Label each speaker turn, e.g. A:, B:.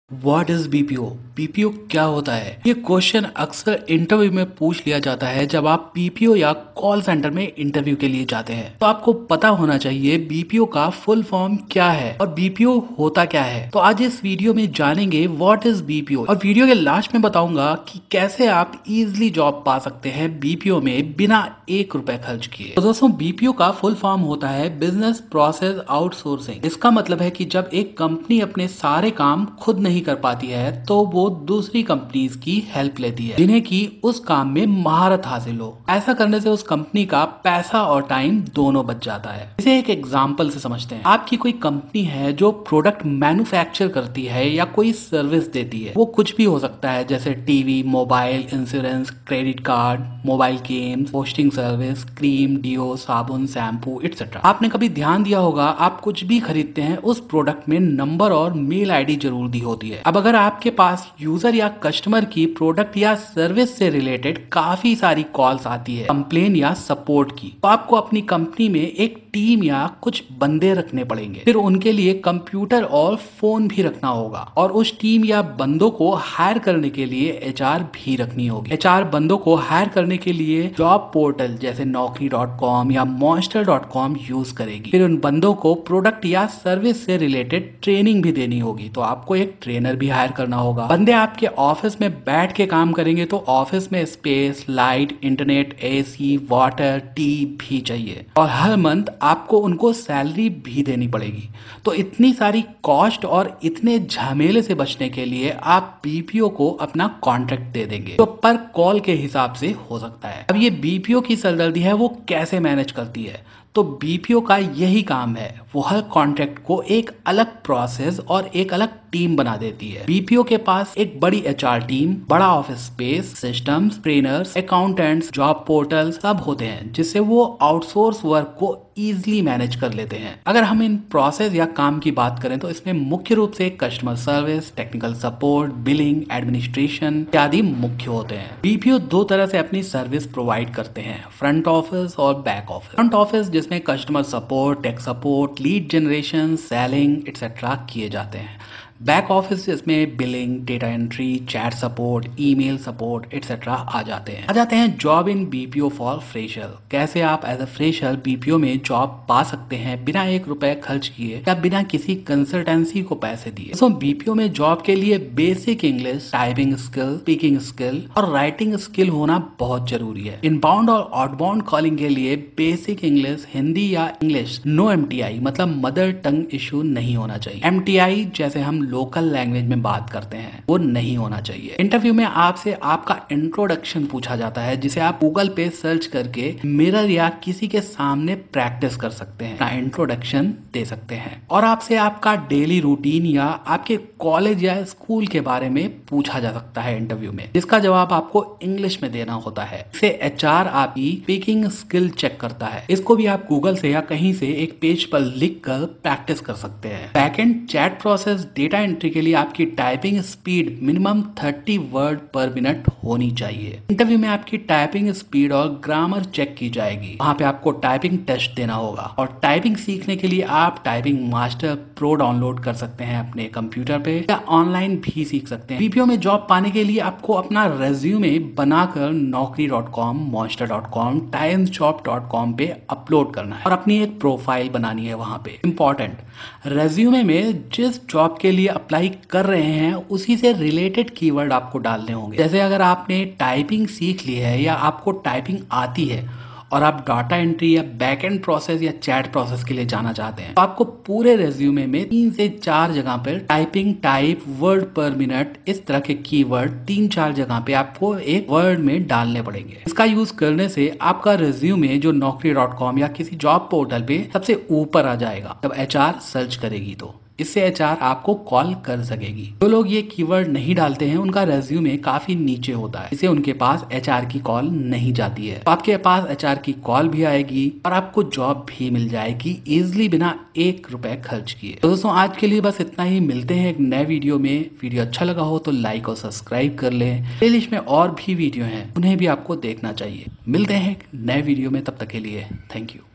A: What is BPO? BPO क्या होता है? ये क्वेश्चन अक्सर इंटरव्यू में पूछ लिया जाता है जब आप बीपीओ या कॉल सेंटर में इंटरव्यू के लिए जाते हैं। तो आपको पता होना चाहिए बीपीओ का फुल फॉर्म क्या है और बीपीओ होता क्या है। तो आज इस वीडियो में जानेंगे व्हाट इज बीपीओ और वीडियो के लास्ट में बताऊंगा कि कैसे आप इजिली जॉब पा सकते हैं बीपीओ में बिना ₹1 खर्च किए। तो दोस्तों, बीपीओ का फुल फॉर्म होता है बिजनेस प्रोसेस आउटसोर्सिंग। इसका मतलब है कि जब एक कंपनी अपने सारे काम खुद नहीं कर पाती है तो वो दूसरी कंपनीज की हेल्प लेती है जिन्हें की उस काम में महारत हासिल हो। ऐसा करने से उस कंपनी का पैसा और टाइम दोनों बच जाता है। इसे एक एग्जांपल से समझते हैं। आपकी कोई कंपनी है जो प्रोडक्ट मैन्युफैक्चर करती है या कोई सर्विस देती है। वो कुछ भी हो सकता है, जैसे TV, mobile, insurance, credit card, mobile games, hosting service, cream, deo, साबुन, शैम्पू एक्सेट्रा। आपने कभी ध्यान दिया होगा, आप कुछ भी खरीदते हैं उस प्रोडक्ट में नंबर और मेल आईडी जरूर दी होती है। अब अगर आपके पास यूजर या कस्टमर की प्रोडक्ट या सर्विस से रिलेटेड काफी सारी कॉल्स आती है, कंप्लेन या सपोर्ट की, तो आपको अपनी कंपनी में एक टीम या कुछ बंदे रखने पड़ेंगे। फिर उनके लिए कंप्यूटर और फोन भी रखना होगा और उस टीम या बंदों को हायर करने के लिए एचआर भी रखनी होगी। एचआर बंदों को हायर करने के लिए जॉब पोर्टल जैसे naukri.com या monster.com यूज करेगी। फिर उन बंदों को प्रोडक्ट या सर्विस से रिलेटेड ट्रेनिंग भी देनी होगी, तो आपको एक ट्रेनर भी हायर करना होगा। बंदे आपके ऑफिस में बैठ के काम करेंगे तो ऑफिस में space, light, internet, AC, water, tea भी चाहिए और हर मंथ आपको उनको सैलरी भी देनी पड़ेगी। तो इतनी सारी कॉस्ट और इतने झमेले से बचने के लिए आप बीपीओ को अपना कॉन्ट्रैक्ट दे देंगे जो पर कॉल के हिसाब से हो सकता है। अब ये बीपीओ की सरदर्दी है, वो कैसे मैनेज करती है? तो बीपीओ का यही काम है, वो हर कॉन्ट्रैक्ट को एक अलग प्रोसेस और एक अलग टीम बना देती है। बीपीओ के पास एक बड़ी एचआर टीम, बड़ा office space, systems, trainers, accountants, job portal सब होते हैं जिससे वो आउटसोर्स वर्क को इजीली मैनेज कर लेते हैं। अगर हम इन प्रोसेस या काम की बात करें तो इसमें मुख्य रूप से customer service, technical support, billing, administration इत्यादि मुख्य होते हैं। बीपीओ दो तरह से अपनी सर्विस प्रोवाइड करते हैं, फ्रंट ऑफिस और बैक ऑफिस। फ्रंट ऑफिस जिसमें customer support, tech support, lead generation, selling etcetera किए जाते हैं। बैक ऑफिस जिसमें billing, data entry, chat support, email support etcetera आ जाते हैं। Job in BPO for fresher. कैसे आप एज अ फ्रेशर बीपीओ में जॉब पा सकते हैं बिना ₹1 खर्च किए या बिना किसी कंसल्टेंसी को पैसे दिए। तो बीपीओ में जॉब के लिए basic English, typing skill, speaking skill और राइटिंग स्किल होना बहुत जरूरी है। इनबाउंड और आउटबाउंड कॉलिंग के लिए बेसिक इंग्लिश, हिंदी या इंग्लिश, नो एमटीआई मतलब मदर टंग इश्यू नहीं होना चाहिए। एमटीआई जैसे हम लोकल लैंग्वेज में बात करते हैं वो नहीं होना चाहिए। इंटरव्यू में आपसे आपका इंट्रोडक्शन पूछा जाता है जिसे आप गूगल पे सर्च करके मिरर या किसी के सामने प्रैक्टिस कर सकते हैं, अपना इंट्रोडक्शन दे सकते हैं। और आपसे आपका डेली रूटीन या आपके कॉलेज या स्कूल के बारे में पूछा जा सकता है इंटरव्यू में, जिसका जवाब आपको इंग्लिश में देना होता है। इसे एचआर आपकी स्पीकिंग स्किल चेक करता है। इसको भी आप गूगल से या कहीं से एक पेज पर लिख कर प्रैक्टिस कर सकते हैं। Backend chat process, data entry के लिए आपकी typing speed minimum 30 word per minute होनी चाहिए। इंटरव्यू में आपकी टाइपिंग स्पीड और ग्रामर चेक की जाएगी। वहां पे आपको टाइपिंग टेस्ट देना होगा और टाइपिंग सीखने के लिए आप टाइपिंग मास्टर प्रो डाउनलोड कर सकते हैं अपने कंप्यूटर पे या ऑनलाइन भी सीख सकते हैं। बीपीओ में जॉब पाने के लिए आपको अपना रेज्यूमे बनाकर naukri.com, monster.com, timesjob.com पे अपलोड करना है और अपनी एक प्रोफाइल बनानी है वहां पे। इंपॉर्टेंट, रेज्यूमे में जिस जॉब के लिए अप्लाई कर रहे हैं उसी से रिलेटेड कीवर्ड आपको डालने होंगे। जैसे अगर आपने टाइपिंग सीख ली है या आपको टाइपिंग आती है और आप डाटा एंट्री या बैक एंड प्रोसेस या चैट प्रोसेस के लिए जाना चाहते हैं तो आपको पूरे रेज्यूमे में 3 से 4 जगह पर typing type, word per minute, इस तरह के कीवर्ड 3-4 जगह पे आपको एक वर्ड में डालने पड़ेंगे। इसका यूज करने से आपका रेज्यूमे जो naukri.com या किसी जॉब पोर्टल पे सबसे ऊपर आ जाएगा जब एचआर सर्च करेगी। तो इससे एचआर आपको कॉल कर सकेगी। जो लोग ये कीवर्ड नहीं डालते हैं उनका रेज्यूमे काफी नीचे होता है, इससे उनके पास एचआर की कॉल नहीं जाती है। तो आपके पास एचआर की कॉल भी आएगी और आपको जॉब भी मिल जाएगी इजिली बिना ₹1 खर्च किए। तो दोस्तों, आज के लिए बस इतना ही। मिलते हैं एक नए वीडियो में। वीडियो अच्छा लगा हो तो लाइक और सब्सक्राइब कर लें। प्लेलिस्ट में और भी वीडियो हैं, उन्हें भी आपको देखना चाहिए। मिलते हैं एक नए वीडियो में, तब तक के लिए थैंक यू।